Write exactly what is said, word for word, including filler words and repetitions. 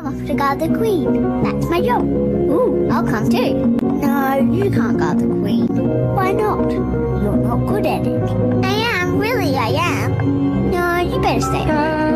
off to guard the queen. That's my job. Ooh, I'll come too. No, you can't guard the queen. Why not? You're not good at it. I am, really I am. No, you better stay home.